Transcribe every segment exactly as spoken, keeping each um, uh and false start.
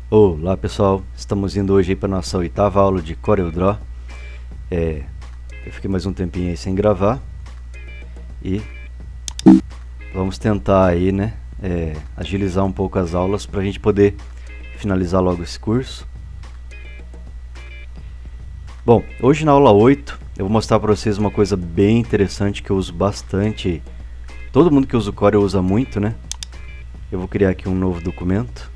Olá pessoal, estamos indo hoje para a nossa oitava aula de CorelDRAW. É, eu fiquei mais um tempinho aí sem gravar e vamos tentar aí, né, é, agilizar um pouco as aulas para a gente poder finalizar logo esse curso. Bom, hoje na aula oito eu vou mostrar para vocês uma coisa bem interessante que eu uso bastante. Todo mundo que usa o Corel usa muito, né? Eu vou criar aqui um novo documento.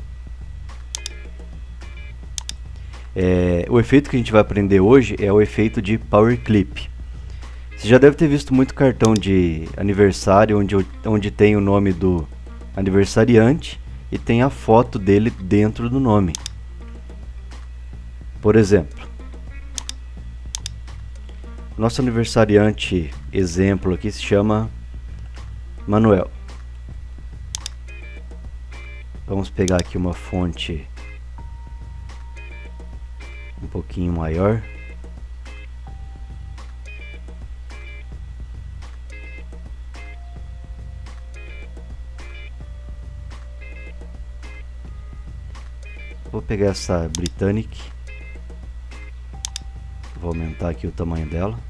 É, o efeito que a gente vai aprender hoje é o efeito de Power Clip. Você já deve ter visto muito cartão de aniversário onde, onde tem o nome do aniversariante e tem a foto dele dentro do nome. Por exemplo, nosso aniversariante exemplo aqui se chama Manuel. Vamos pegar aqui uma fonte um pouquinho maior. Vou pegar essa Britannic. Vou aumentar aqui o tamanho dela.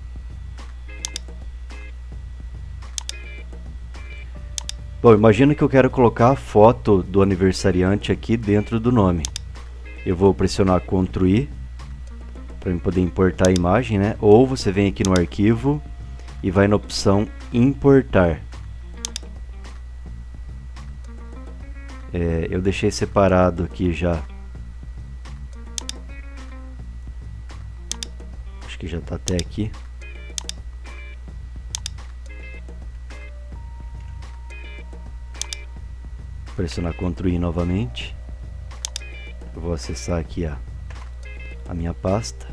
Bom, imagina que eu quero colocar a foto do aniversariante aqui dentro do nome. Eu vou pressionar control I para poder importar a imagem, né? Ou você vem aqui no arquivo e vai na opção importar. É, eu deixei separado aqui já. Acho que já está até aqui. Pressionar control I novamente. Eu vou acessar aqui a, a minha pasta.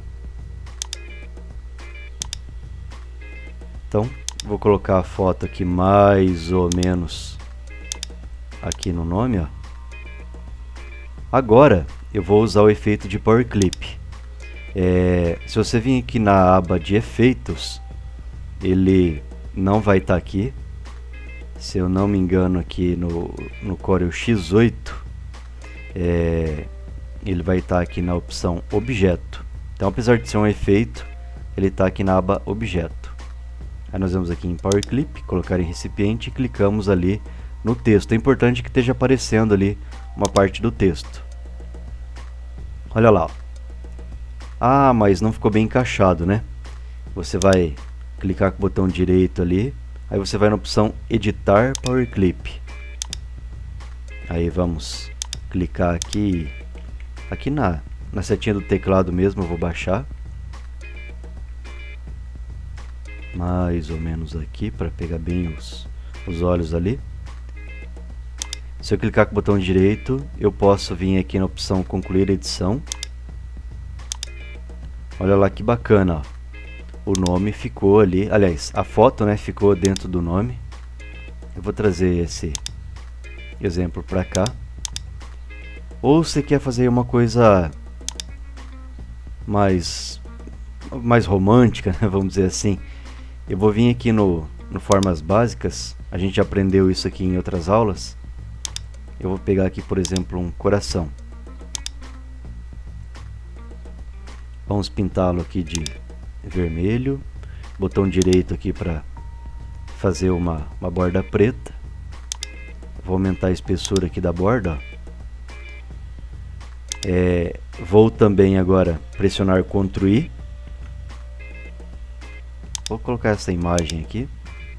Então, vou colocar a foto aqui mais ou menos aqui no nome, ó. Agora, eu vou usar o efeito de Power Clip. É, se você vir aqui na aba de efeitos, ele não vai estar aqui. Se eu não me engano, aqui no, no Corel X oito, é, ele vai estar aqui na opção objeto. Então, apesar de ser um efeito, ele está aqui na aba objeto. Aí nós vamos aqui em Power Clip, colocar em recipiente e clicamos ali no texto. É importante que esteja aparecendo ali uma parte do texto. Olha lá. Ah, mas não ficou bem encaixado, né? Você vai clicar com o botão direito ali. Aí você vai na opção editar Power Clip. Aí vamos clicar aqui. Aqui na, na setinha do teclado mesmo eu vou baixar. Mais ou menos aqui, para pegar bem os, os olhos ali. Se eu clicar com o botão direito, eu posso vir aqui na opção concluir edição. Olha lá que bacana, ó. O nome ficou ali, aliás, a foto, né, ficou dentro do nome. Eu vou trazer esse exemplo para cá. Ou você quer fazer uma coisa mais, mais romântica, né, vamos dizer assim. Eu vou vir aqui no, no Formas Básicas. A gente já aprendeu isso aqui em outras aulas. Eu vou pegar aqui, por exemplo, um coração. Vamos pintá-lo aqui de vermelho. Botão direito aqui para fazer uma, uma borda preta. Vou aumentar a espessura aqui da borda. É, vou também agora pressionar control I. Vou colocar essa imagem aqui.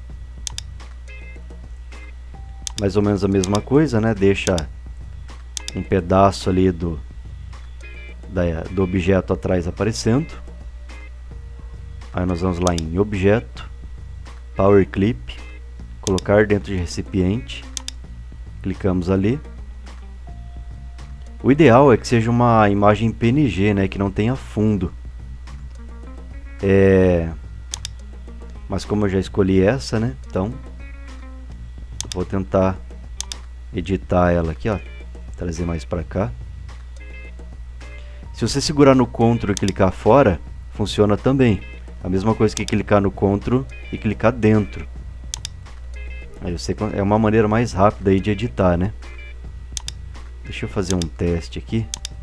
Mais ou menos a mesma coisa, né? Deixa um pedaço ali do, da, do objeto atrás aparecendo. Aí nós vamos lá em objeto, Power Clip, colocar dentro de recipiente. Clicamos ali. O ideal é que seja uma imagem P N G, né? Que não tenha fundo. É... Mas como eu já escolhi essa, né? Então, vou tentar editar ela aqui, ó. Trazer mais para cá. Se você segurar no control e clicar fora, funciona também. A mesma coisa que clicar no control e clicar dentro. Aí você, é uma maneira mais rápida aí de editar, né? Deixa eu fazer um teste aqui.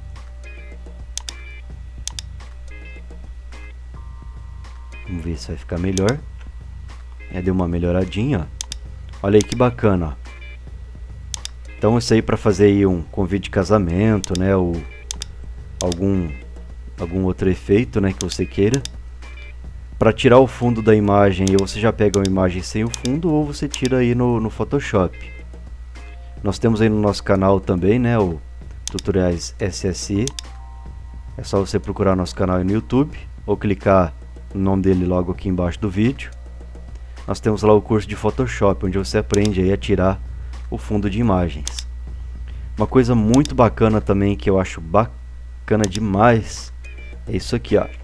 Vamos ver se vai ficar melhor. É, deu uma melhoradinha, ó. Olha aí que bacana, ó. Então isso aí para fazer aí um convite de casamento, né, ou algum algum outro efeito, né, que você queira. Para tirar o fundo da imagem, ou você já pega uma imagem sem o fundo, ou você tira aí no, no Photoshop. Nós temos aí no nosso canal também, né, o Tutoriais S S I. É só você procurar nosso canal aí no YouTube, ou clicar no nome dele logo aqui embaixo do vídeo. Nós temos lá o curso de Photoshop, onde você aprende aí a tirar o fundo de imagens. Uma coisa muito bacana também, que eu acho bacana demais, é isso aqui, ó.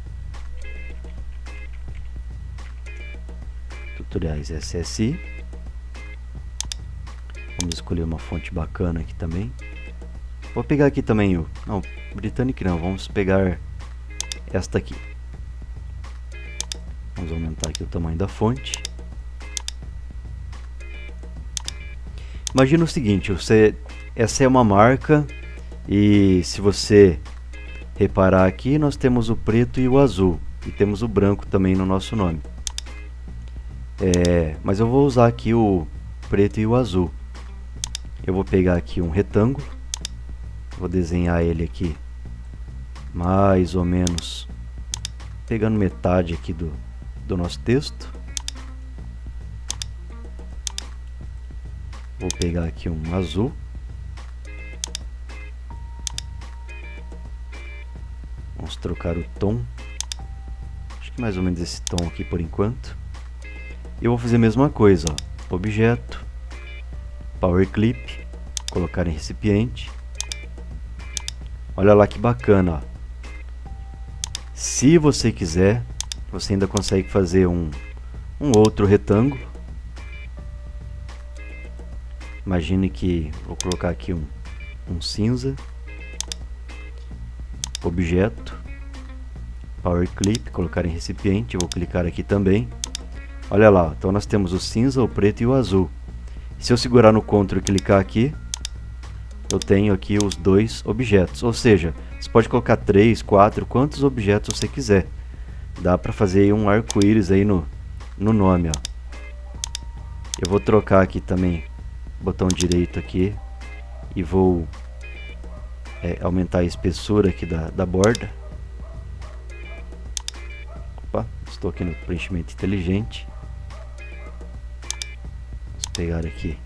Tutoriais S S I. Vamos escolher uma fonte bacana aqui também. Vou pegar aqui também o... Não, Britânico não, vamos pegar esta aqui. Vamos aumentar aqui o tamanho da fonte. Imagina o seguinte, você, essa é uma marca e se você reparar aqui, nós temos o preto e o azul e temos o branco também no nosso nome. É, mas eu vou usar aqui o preto e o azul. Eu vou pegar aqui um retângulo, vou desenhar ele aqui mais ou menos pegando metade aqui do do nosso texto. Vou pegar aqui um azul. Vamos trocar o tom. Acho que mais ou menos esse tom aqui por enquanto. Eu vou fazer a mesma coisa, ó. Objeto, Power Clip, colocar em recipiente. Olha lá que bacana, ó. Se você quiser, você ainda consegue fazer um, um outro retângulo. Imagine que vou colocar aqui um, um cinza. Objeto, Power Clip, colocar em recipiente. Vou clicar aqui também. Olha lá, então nós temos o cinza, o preto e o azul. Se eu segurar no Ctrl e clicar aqui, eu tenho aqui os dois objetos. Ou seja, você pode colocar três, quatro, quantos objetos você quiser. Dá para fazer aí um arco-íris aí no, no nome, ó. Eu vou trocar aqui também botão direito aqui e vou é, aumentar a espessura aqui da, da borda. Opa, estou aqui no preenchimento inteligente. Vamos pegar aqui.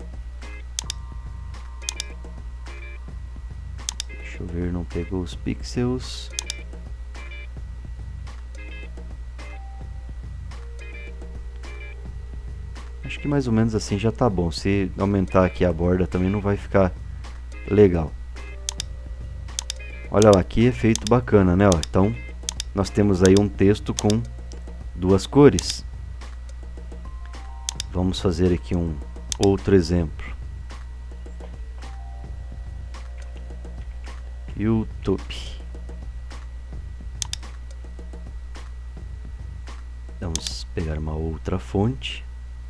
Deixa eu ver, não pegou os pixels. Acho que mais ou menos assim já tá bom. Se aumentar aqui a borda também não vai ficar legal. Olha lá, que efeito bacana, né? Ó, então, nós temos aí um texto com duas cores. Vamos fazer aqui um outro exemplo. YouTube. Vamos pegar uma outra fonte.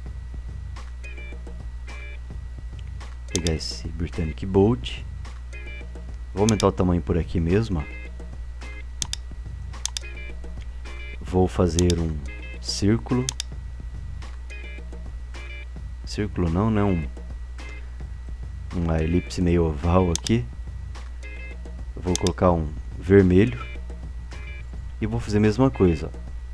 Pegar esse Britannic Bold. Vou aumentar o tamanho por aqui mesmo, ó. Vou fazer um círculo. Círculo não, né? Um, uma elipse meio oval aqui. Vou colocar um vermelho. E vou fazer a mesma coisa,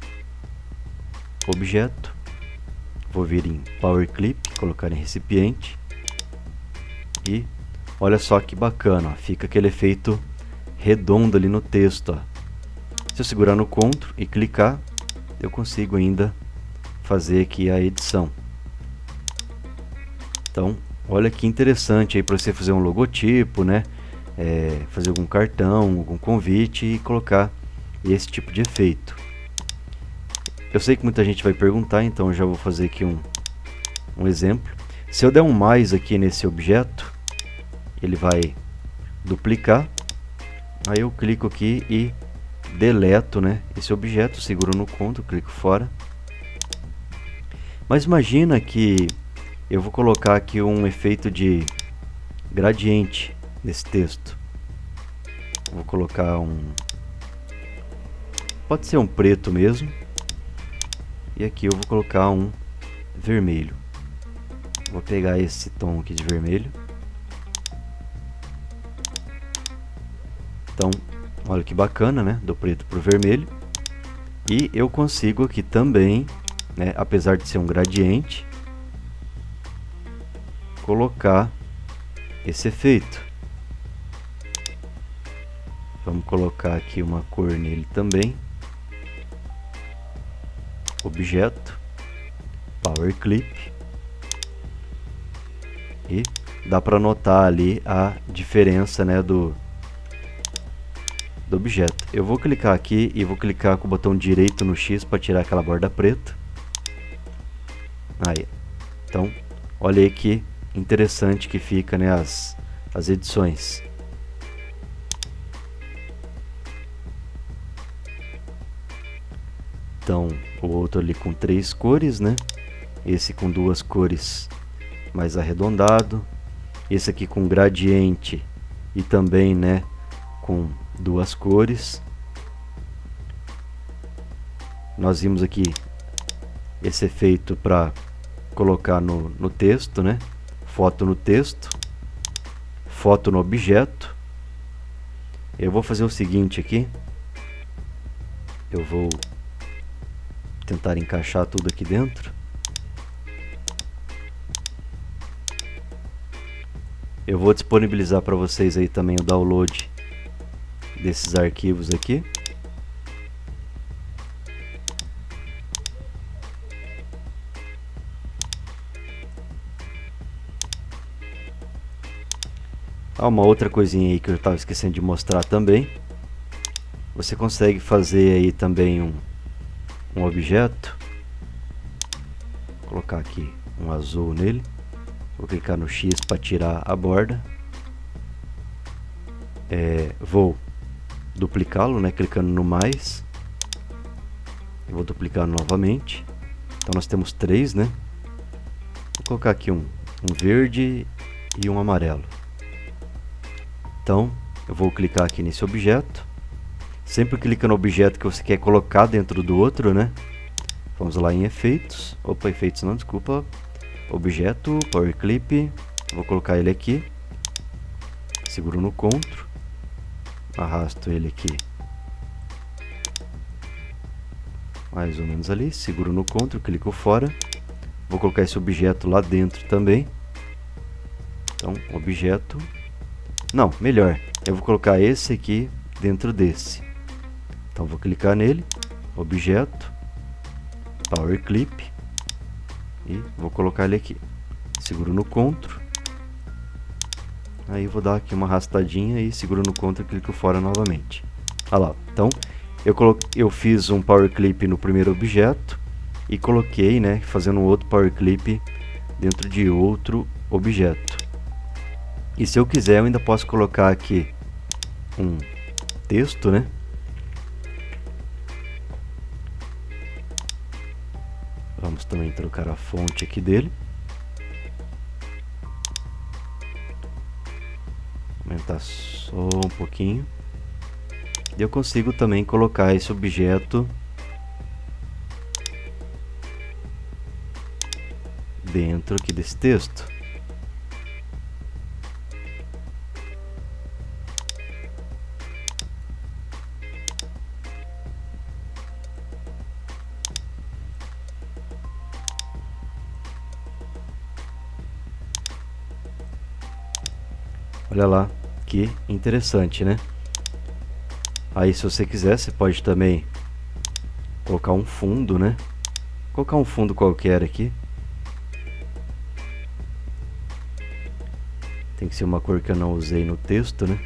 ó. Objeto. Vou vir em Power Clip, colocar em recipiente. E olha só que bacana, ó, fica aquele efeito redondo ali no texto, ó. Se eu segurar no Ctrl e clicar, eu consigo ainda fazer aqui a edição. Então, olha que interessante aí para você fazer um logotipo, né? É, fazer algum cartão, algum convite e colocar esse tipo de efeito. Eu sei que muita gente vai perguntar, então eu já vou fazer aqui um, um exemplo. Se eu der um mais aqui nesse objeto, ele vai duplicar. Aí eu clico aqui e deleto, né, esse objeto, seguro no Ctrl, clico fora. Mas imagina que eu vou colocar aqui um efeito de gradiente. nesse texto. Vou colocar um... pode ser um preto mesmo. E aqui eu vou colocar um vermelho. Vou pegar esse tom aqui de vermelho. Então, olha que bacana, né? Do preto para o vermelho. E eu consigo aqui também, né, apesar de ser um gradiente, colocar esse efeito. Vamos colocar aqui uma cor nele também. Objeto, Power Clip. E dá para notar ali a diferença, né, do, do objeto. Eu vou clicar aqui e vou clicar com o botão direito no X para tirar aquela borda preta. Aí. Então, olha aí que interessante que fica, né, as, as edições. Então, o outro ali com três cores, né? Esse com duas cores mais arredondado. Esse aqui com gradiente e também, né, com duas cores. Nós vimos aqui esse efeito para colocar no, no texto, né? Foto no texto, foto no objeto. Eu vou fazer o seguinte aqui. Eu vou tentar encaixar tudo aqui dentro. Eu vou disponibilizar para vocês aí também o download desses arquivos aqui. Ah, uma outra coisinha aí que eu estava esquecendo de mostrar também. Você consegue fazer aí também um, um objeto. Vou colocar aqui um azul nele. Vou clicar no X para tirar a borda. É, vou duplicá-lo, né, clicando no mais. Eu vou duplicar novamente. Então nós temos três, né? Vou colocar aqui um, um verde e um amarelo. Então eu vou clicar aqui nesse objeto. Sempre clica no objeto que você quer colocar dentro do outro, né? Vamos lá em efeitos. Opa, efeitos não, desculpa. Objeto, Power Clip. Vou colocar ele aqui. Seguro no Ctrl. Arrasto ele aqui. Mais ou menos ali. Seguro no Ctrl, clico fora. Vou colocar esse objeto lá dentro também. Então, objeto. Não, melhor. Eu vou colocar esse aqui dentro desse. Então, vou clicar nele. Objeto. Power Clip. E vou colocar ele aqui. Seguro no Ctrl. Aí vou dar aqui uma arrastadinha e seguro no Ctrl e clico fora novamente. Olha lá. Então, eu, coloquei, eu fiz um Power Clip no primeiro objeto e coloquei, né, fazendo um outro Power Clip dentro de outro objeto. E se eu quiser, eu ainda posso colocar aqui um texto, né? Vamos também trocar a fonte aqui dele. Aumentar só um pouquinho. E eu consigo também colocar esse objeto dentro aqui desse texto. Olha lá, que interessante, né? Aí, se você quiser, você pode também colocar um fundo, né? Colocar um fundo qualquer aqui. Tem que ser uma cor que eu não usei no texto, né?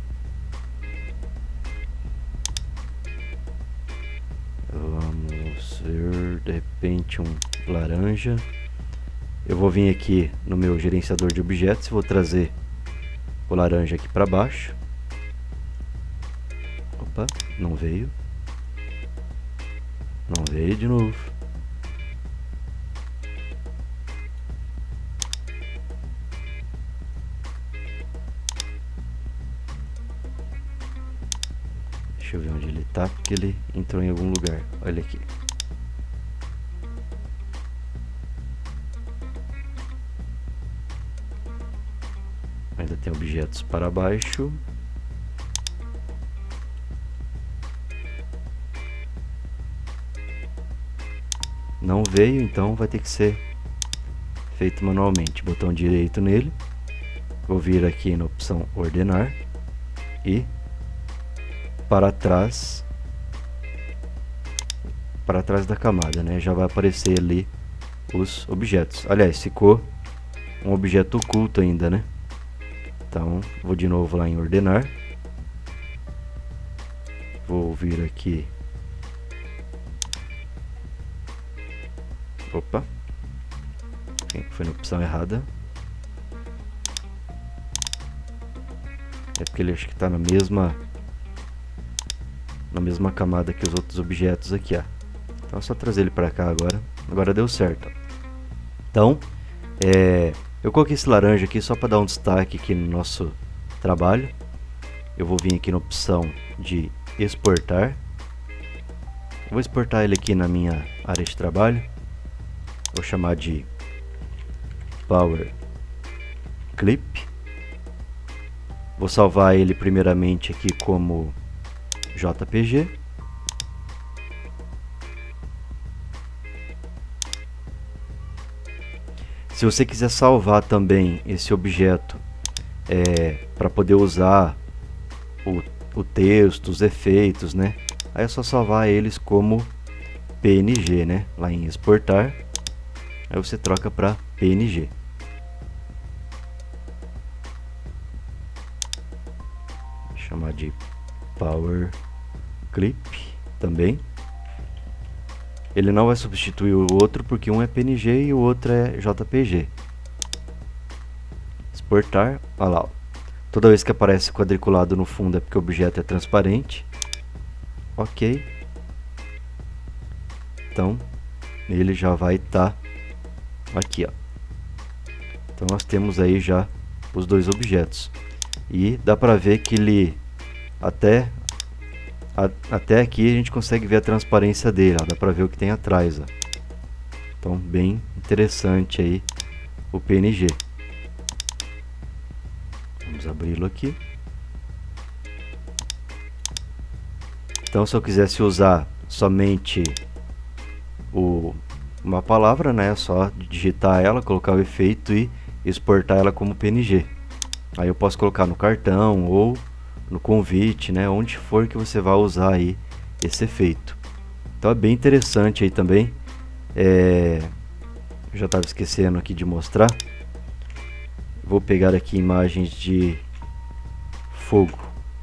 Vamos ver, de repente, um laranja. Eu vou vir aqui no meu gerenciador de objetos e vou trazer o laranja aqui para baixo. Opa, não veio. Não veio de novo. Deixa eu ver onde ele tá, porque ele entrou em algum lugar. Olha aqui. Ainda tem objetos para baixo. Não veio, então vai ter que ser feito manualmente. Botão direito nele. Vou vir aqui na opção ordenar e para trás, para trás da camada, né? Já vai aparecer ali os objetos. Aliás, ficou um objeto oculto ainda, né? Então, vou de novo lá em ordenar. Vou vir aqui. Opa. Foi na opção errada. É porque ele acho que está na mesma na mesma camada que os outros objetos aqui, ó. Então é só trazer ele para cá agora. Agora deu certo. Então, é, eu coloquei esse laranja aqui só para dar um destaque aqui no nosso trabalho. Eu vou vir aqui na opção de exportar. Vou exportar ele aqui na minha área de trabalho. Vou chamar de Power Clip. Vou salvar ele primeiramente aqui como J P G. Se você quiser salvar também esse objeto é, para poder usar o, o texto, os efeitos, né? Aí é só salvar eles como P N G, né? Lá em exportar. Aí você troca para P N G. Vou chamar de Power Clip também. Ele não vai substituir o outro porque um é P N G e o outro é J P G. Exportar, olha lá. Toda vez que aparece quadriculado no fundo é porque o objeto é transparente. Ok. Então, ele já vai estar aqui, ó. Então nós temos aí já os dois objetos. E dá para ver que ele até a, até aqui a gente consegue ver a transparência dele, ó. Dá para ver o que tem atrás, ó. Então bem interessante aí o P N G. Vamos abri-lo aqui. Então se eu quisesse usar somente o, uma palavra, né, é só digitar ela, colocar o efeito e exportar ela como P N G. Aí eu posso colocar no cartão ou no convite, né, onde for que você vai usar aí esse efeito. Então é bem interessante aí também. É, eu já estava esquecendo aqui de mostrar. Vou pegar aqui imagens de fogo.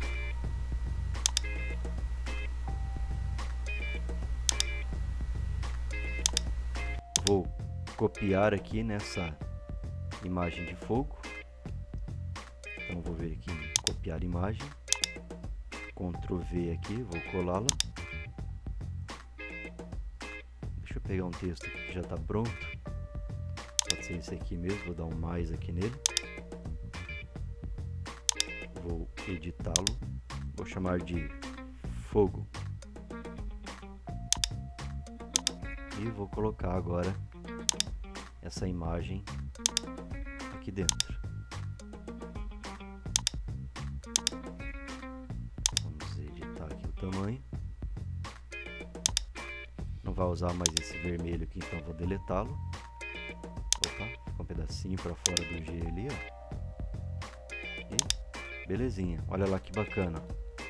Vou copiar aqui nessa imagem de fogo. Então vou ver aqui em copiar imagem. Ctrl V aqui, vou colá-la. Deixa eu pegar um texto aqui que já está pronto. Pode ser esse aqui mesmo, vou dar um mais aqui nele. Vou editá-lo. Vou chamar de fogo. E vou colocar agora essa imagem aqui dentro. Vamos editar aqui o tamanho. Não vai usar mais esse vermelho aqui, então vou deletá-lo. Opa, ficou um pedacinho para fora do G ali, ó. E belezinha, olha lá que bacana.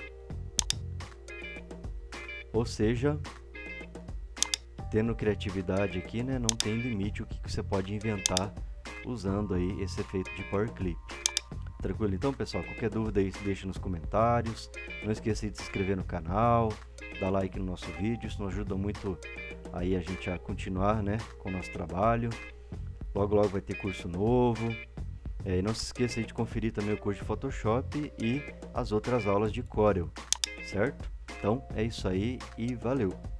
Ou seja, tendo criatividade aqui, né, não tem limite o que você pode inventar usando aí esse efeito de Power Clip. Tranquilo? Então, pessoal, qualquer dúvida aí, deixa nos comentários. Não esqueça de se inscrever no canal, dar like no nosso vídeo, isso nos ajuda muito aí a gente a continuar, né, com o nosso trabalho. Logo, logo vai ter curso novo. É, e não se esqueça aí de conferir também o curso de Photoshop e as outras aulas de Corel, certo? Então, é isso aí e valeu!